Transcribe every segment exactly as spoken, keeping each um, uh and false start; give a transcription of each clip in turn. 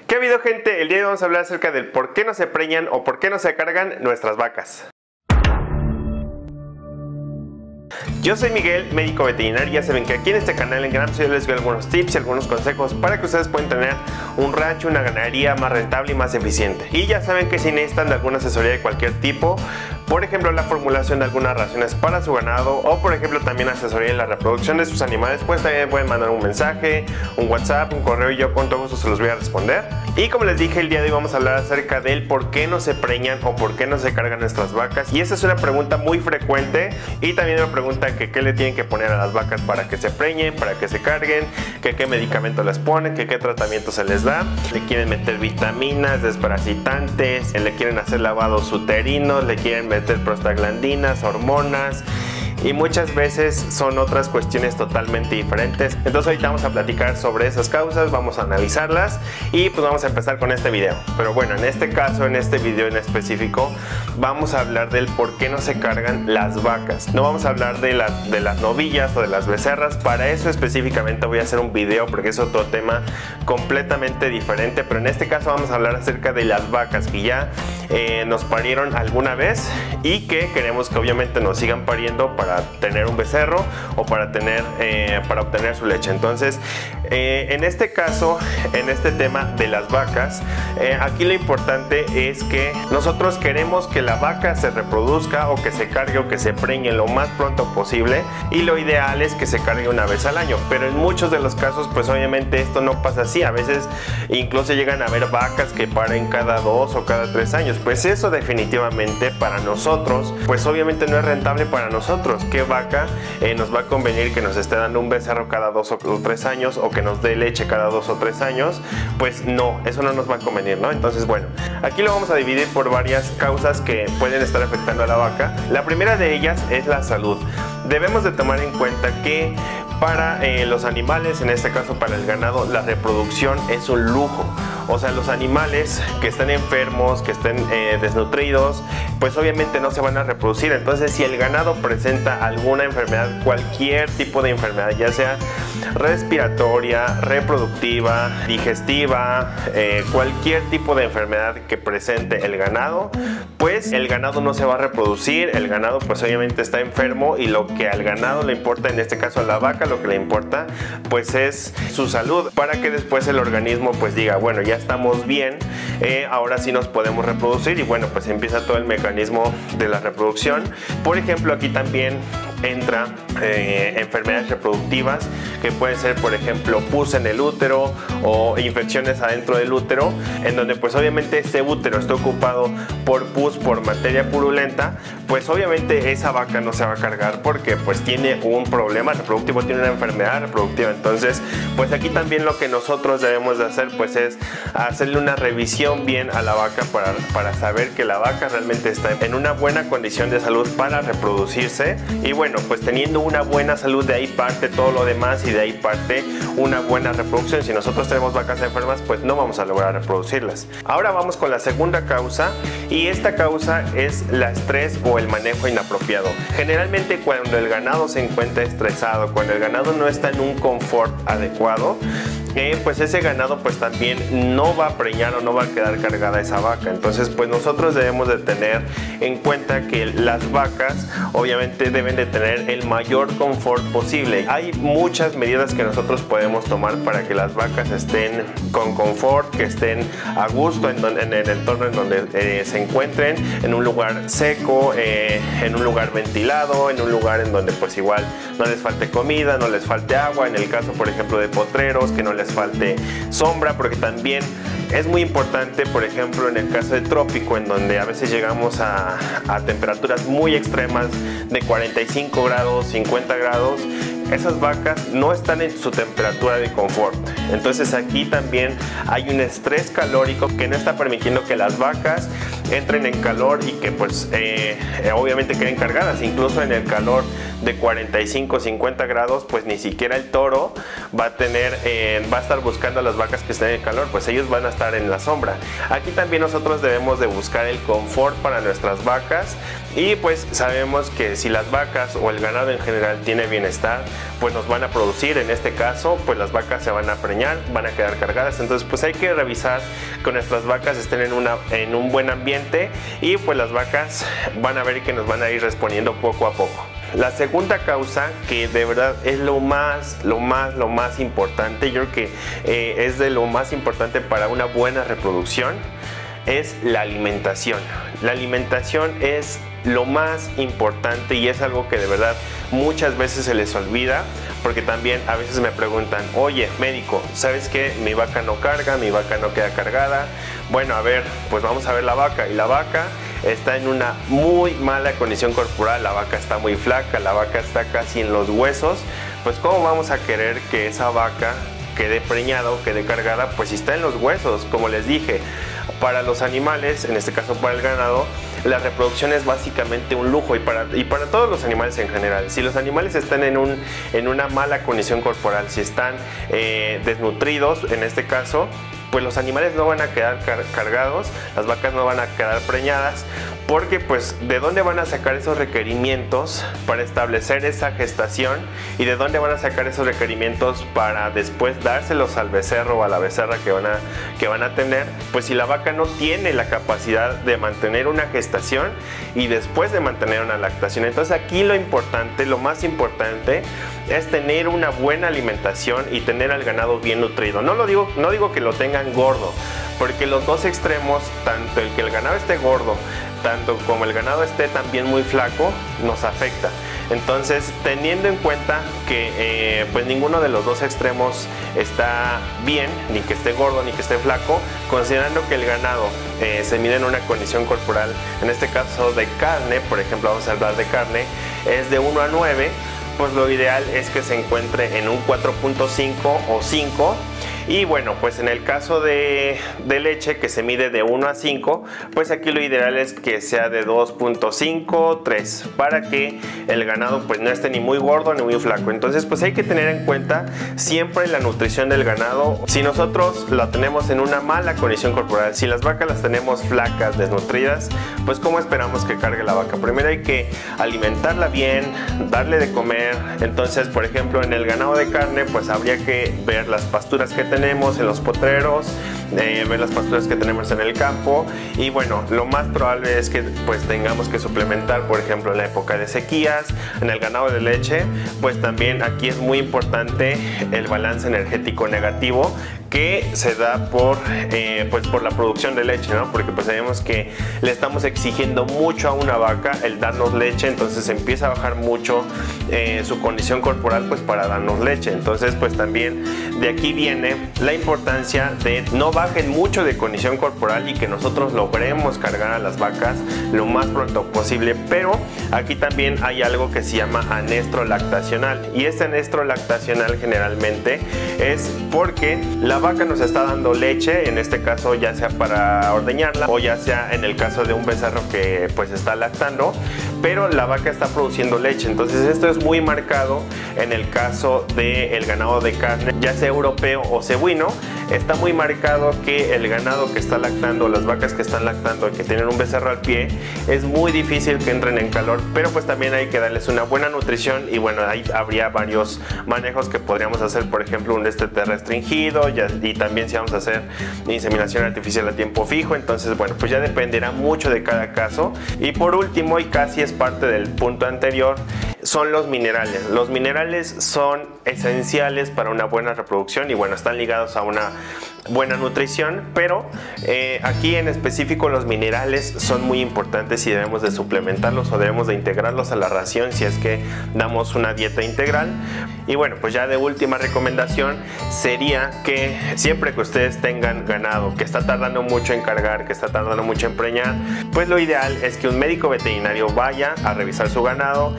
¿Qué ha habido, gente? El día de hoy vamos a hablar acerca del por qué no se preñan o por qué no se cargan nuestras vacas. Yo soy Miguel, médico veterinario. Ya saben que aquí en este canal en Grams yo les doy algunos tips y algunos consejos para que ustedes puedan tener un rancho, una ganadería más rentable y más eficiente. Y ya saben que si necesitan de alguna asesoría de cualquier tipo, por ejemplo la formulación de algunas raciones para su ganado o por ejemplo también asesoría en la reproducción de sus animales, pues también pueden mandar un mensaje, un WhatsApp, un correo y yo con todo gusto se los voy a responder. Y como les dije, el día de hoy vamos a hablar acerca del por qué no se preñan o por qué no se cargan nuestras vacas. Y esa es una pregunta muy frecuente y también me preguntan que qué le tienen que poner a las vacas para que se preñen, para que se carguen, que qué medicamento les ponen, que qué tratamiento se les da. Le quieren meter vitaminas, desparasitantes, le quieren hacer lavados uterinos, le quieren meter prostaglandinas, hormonas. Y muchas veces son otras cuestiones totalmente diferentes. Entonces ahorita vamos a platicar sobre esas causas, vamos a analizarlas y pues vamos a empezar con este video. Pero bueno, en este caso, en este video en específico, vamos a hablar del por qué no se cargan las vacas. No vamos a hablar de, la, de las novillas o de las becerras. Para eso específicamente voy a hacer un video porque es otro tema completamente diferente. Pero en este caso vamos a hablar acerca de las vacas que ya eh, nos parieron alguna vez y que queremos que obviamente nos sigan pariendo para para tener un becerro o para tener eh, para obtener su leche. Entonces eh, en este caso, en este tema de las vacas, eh, aquí lo importante es que nosotros queremos que la vaca se reproduzca o que se cargue o que se preñe lo más pronto posible, y lo ideal es que se cargue una vez al año, pero en muchos de los casos pues obviamente esto no pasa así. A veces incluso llegan a haber vacas que paren cada dos o cada tres años. Pues eso definitivamente para nosotros pues obviamente no es rentable para nosotros. ¿Qué vaca eh, nos va a convenir que nos esté dando un becerro cada dos o tres años o que nos dé leche cada dos o tres años? Pues no, eso no nos va a convenir, ¿no? Entonces bueno, aquí lo vamos a dividir por varias causas que pueden estar afectando a la vaca. La primera de ellas es la salud. Debemos de tomar en cuenta que para eh, los animales, en este caso para el ganado, la reproducción es un lujo. O sea, los animales que estén enfermos, que estén eh, desnutridos, pues obviamente no se van a reproducir. Entonces si el ganado presenta alguna enfermedad, cualquier tipo de enfermedad, ya sea respiratoria, reproductiva, digestiva, eh, cualquier tipo de enfermedad que presente el ganado, pues el ganado no se va a reproducir. El ganado pues obviamente está enfermo, y lo que al ganado le importa, en este caso a la vaca, lo que le importa pues es su salud, para que después el organismo pues diga, bueno, ya estamos bien, eh, ahora sí nos podemos reproducir. Y bueno, pues empieza todo el mecanismo de la reproducción. Por ejemplo, aquí también entra eh, enfermedades reproductivas que pueden ser, por ejemplo, pus en el útero o infecciones adentro del útero, en donde pues obviamente ese útero está ocupado por pus, por materia purulenta. Pues obviamente esa vaca no se va a cargar porque pues tiene un problema reproductivo, tiene una enfermedad reproductiva. Entonces pues aquí también lo que nosotros debemos de hacer pues es hacerle una revisión bien a la vaca para, para saber que la vaca realmente está en una buena condición de salud para reproducirse. Y bueno, pues teniendo una buena salud, de ahí parte todo lo demás, y de ahí parte una buena reproducción. Si nosotros tenemos vacas enfermas, pues no vamos a lograr reproducirlas. Ahora vamos con la segunda causa, y esta causa es la estrés o el manejo inapropiado. Generalmente cuando el ganado se encuentra estresado, cuando el ganado no está en un confort adecuado, eh, pues ese ganado pues también no va a preñar o no va a quedar cargada esa vaca. Entonces pues nosotros debemos de tener en cuenta que las vacas obviamente deben de tener el mayor confort posible. Hay muchas medidas que nosotros podemos tomar para que las vacas estén con confort, que estén a gusto en, donde, en el entorno en donde eh, se encuentren, en un lugar seco, eh, en un lugar ventilado, en un lugar en donde pues igual no les falte comida, no les falte agua. En el caso por ejemplo de potreros, que no les falte sombra, porque también es muy importante, por ejemplo, en el caso de trópico, en donde a veces llegamos a, a temperaturas muy extremas de cuarenta y cinco grados, cincuenta grados, esas vacas no están en su temperatura de confort. Entonces aquí también hay un estrés calórico que no está permitiendo que las vacas entren en calor y que pues eh, obviamente queden cargadas. Incluso en el calor de cuarenta y cinco, cincuenta grados, pues ni siquiera el toro va a tener, eh, va a estar buscando a las vacas que estén en calor, pues ellos van a estar en la sombra. Aquí también nosotros debemos de buscar el confort para nuestras vacas, y pues sabemos que si las vacas o el ganado en general tiene bienestar, pues nos van a producir. En este caso, pues las vacas se van a preñar, van a quedar cargadas. Entonces pues hay que revisar que nuestras vacas estén en, una, en un buen ambiente, y pues las vacas van a ver que nos van a ir respondiendo poco a poco. La segunda causa, que de verdad es lo más, lo más, lo más importante, yo creo que eh, es de lo más importante para una buena reproducción, es la alimentación. La alimentación es lo más importante y es algo que de verdad muchas veces se les olvida, porque también a veces me preguntan: oye, médico, ¿sabes qué? Mi vaca no carga, mi vaca no queda cargada. Bueno, a ver, pues vamos a ver la vaca, y la vaca está en una muy mala condición corporal, la vaca está muy flaca, la vaca está casi en los huesos. Pues ¿cómo vamos a querer que esa vaca quede preñada o quede cargada? Pues si está en los huesos. Como les dije, para los animales, en este caso para el ganado, la reproducción es básicamente un lujo, y para, y para todos los animales en general. Si los animales están en, un, en una mala condición corporal, si están eh, desnutridos, en este caso, pues los animales no van a quedar car cargados, las vacas no van a quedar preñadas, porque pues ¿de dónde van a sacar esos requerimientos para establecer esa gestación? ¿Y de dónde van a sacar esos requerimientos para después dárselos al becerro o a la becerra que van a, que van a tener? Pues si la vaca no tiene la capacidad de mantener una gestación y después de mantener una lactación. Entonces aquí lo importante, lo más importante es tener una buena alimentación y tener al ganado bien nutrido. No lo digo, no digo que lo tengan gordo, porque los dos extremos, tanto el que el ganado esté gordo, tanto como el ganado esté también muy flaco, nos afecta. Entonces, teniendo en cuenta que eh, pues ninguno de los dos extremos está bien, ni que esté gordo ni que esté flaco, considerando que el ganado eh, se mide en una condición corporal, en este caso de carne, por ejemplo, vamos a hablar de carne, es de uno a nueve, pues lo ideal es que se encuentre en un cuatro punto cinco o cinco. Y bueno, pues en el caso de, de leche, que se mide de uno a cinco, pues aquí lo ideal es que sea de dos punto cinco, tres, para que el ganado pues no esté ni muy gordo ni muy flaco. Entonces pues hay que tener en cuenta siempre la nutrición del ganado. Si nosotros la tenemos en una mala condición corporal, si las vacas las tenemos flacas, desnutridas, pues ¿cómo esperamos que cargue la vaca? Primero hay que alimentarla bien, darle de comer. Entonces, por ejemplo, en el ganado de carne, pues habría que ver las pasturas que tenemos en los potreros, eh, ver las pasturas que tenemos en el campo, y bueno, lo más probable es que pues tengamos que suplementar, por ejemplo, en la época de sequías. En el ganado de leche, pues también aquí es muy importante el balance energético negativo que se da por, eh, pues por la producción de leche, ¿no? Porque pues sabemos que le estamos exigiendo mucho a una vaca el darnos leche, entonces empieza a bajar mucho eh, su condición corporal pues para darnos leche. Entonces pues también de aquí viene la importancia de no bajen mucho de condición corporal y que nosotros logremos cargar a las vacas lo más pronto posible. Pero aquí también hay algo que se llama anestro lactacional, y este anestro lactacional generalmente es porque la vaca nos está dando leche, en este caso ya sea para ordeñarla o ya sea en el caso de un becerro que pues está lactando, pero la vaca está produciendo leche. Entonces esto es muy marcado en el caso del ganado de carne, ya sea europeo o cebuino. Está muy marcado que el ganado que está lactando, las vacas que están lactando y que tienen un becerro al pie, es muy difícil que entren en calor, pero pues también hay que darles una buena nutrición. Y bueno, ahí habría varios manejos que podríamos hacer, por ejemplo un destete restringido, y, y también si vamos a hacer inseminación artificial a tiempo fijo. Entonces bueno, pues ya dependerá mucho de cada caso. Y por último, y casi es parte del punto anterior, son los minerales. Los minerales son esenciales para una buena reproducción y bueno, están ligados a una buena nutrición, pero eh, aquí en específico los minerales son muy importantes y debemos de suplementarlos o debemos de integrarlos a la ración si es que damos una dieta integral. Y bueno, pues ya de última recomendación sería que siempre que ustedes tengan ganado que está tardando mucho en cargar, que está tardando mucho en preñar, pues lo ideal es que un médico veterinario vaya a revisar su ganado, que lo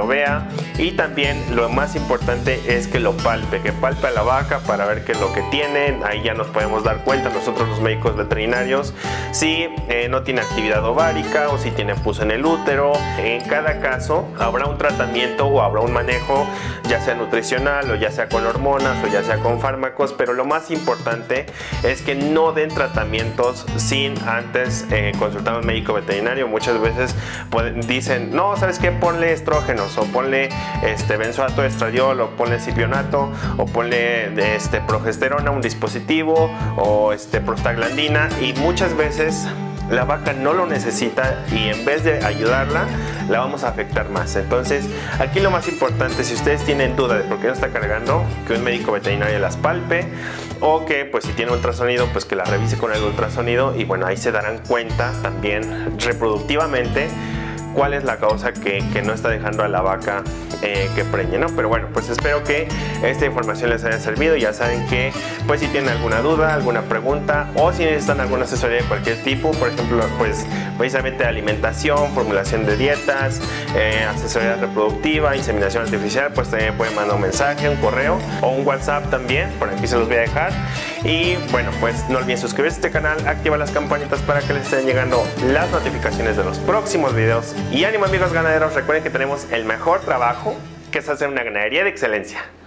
lo vea, y también lo más importante es que lo palpe, que palpe a la vaca para ver qué es lo que tiene. Ahí ya nos podemos dar cuenta nosotros los médicos veterinarios si eh, no tiene actividad ovárica o si tiene pus en el útero. En cada caso habrá un tratamiento o habrá un manejo, ya sea nutricional o ya sea con hormonas o ya sea con fármacos, pero lo más importante es que no den tratamientos sin antes eh, consultar a un médico veterinario. Muchas veces pueden, dicen, no, ¿sabes qué? Ponle estrógenos, o ponle este, benzoato de estradiol, o ponle cipionato, o ponle este, progesterona, un dispositivo, o este, prostaglandina, y muchas veces la vaca no lo necesita y en vez de ayudarla la vamos a afectar más. Entonces aquí lo más importante, si ustedes tienen duda de por qué no está cargando, que un médico veterinario las palpe, o que pues si tiene ultrasonido pues que la revise con el ultrasonido, y bueno, ahí se darán cuenta también reproductivamente cuál es la causa que, que no está dejando a la vaca eh, que preñe, ¿no? Pero bueno, pues espero que esta información les haya servido. Ya saben que pues si tienen alguna duda, alguna pregunta, o si necesitan alguna asesoría de cualquier tipo, por ejemplo, pues precisamente alimentación, formulación de dietas, eh, asesoría reproductiva, inseminación artificial, pues también pueden mandar un mensaje, un correo o un WhatsApp también, por aquí se los voy a dejar. Y bueno, pues no olviden suscribirse a este canal, activar las campanitas para que les estén llegando las notificaciones de los próximos videos. Y ánimo amigos ganaderos, recuerden que tenemos el mejor trabajo, que es hacer una ganadería de excelencia.